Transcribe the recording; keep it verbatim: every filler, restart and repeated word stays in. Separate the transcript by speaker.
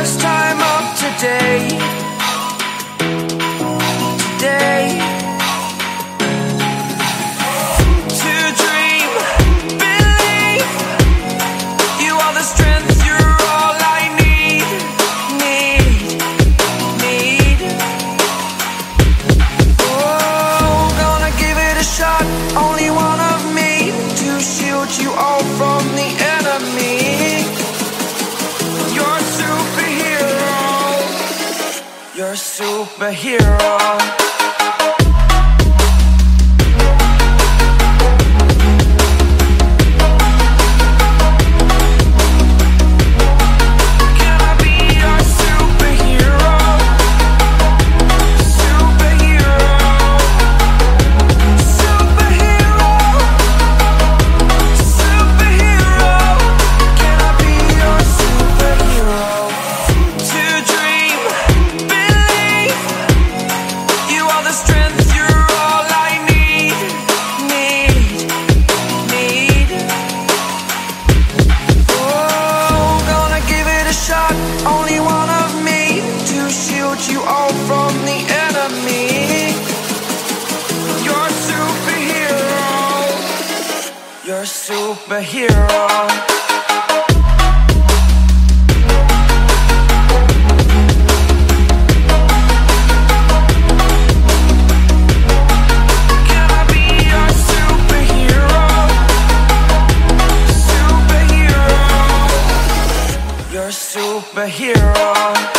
Speaker 1: first time of today, today. To dream, believe, you are the strength, you're all I need, need, need. Oh, gonna give it a shot, only one of me, to shield you all from the enemy. You're a superhero, you're a superhero. Only one of me, to shield you all from the enemy. You're a superhero, you're a superhero. Superhero.